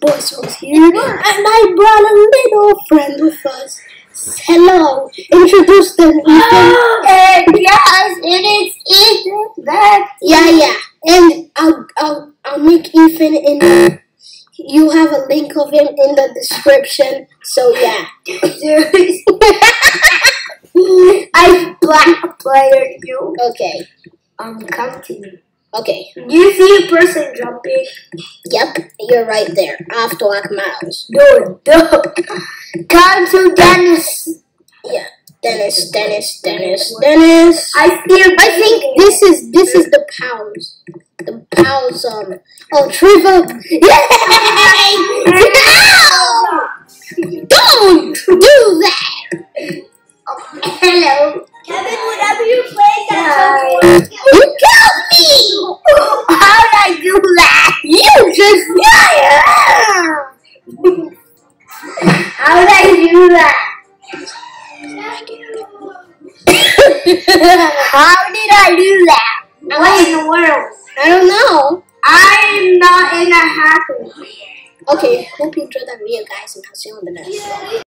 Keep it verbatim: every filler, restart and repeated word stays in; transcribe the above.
boss was here, and I brought a little friend with us. Hello, introduce them, Ethan. Oh, uh, yes, it is Ethan. That Yeah, yeah, and I'll, I'll, I'll make Ethan in the, you have a link of him in the description, so yeah. I black player you. Okay, Um, come to me. okay, Do you see a person jumping? yep, you're right there. I have to walk miles. No, no. Come to Dennis. Yeah, Dennis, Dennis, Dennis, Dennis. I feel. I think this is this is the pals. The pals um oh Trevor. Yay! No! Don't do that! Hello. Kevin, whenever you play that Uh, you killed me! how did I do that? You just How did I do that? How did I do that? What in the world? I don't know. I'm not in a hacker. Okay, hope you enjoyed that video guys and I'll see you on the next one.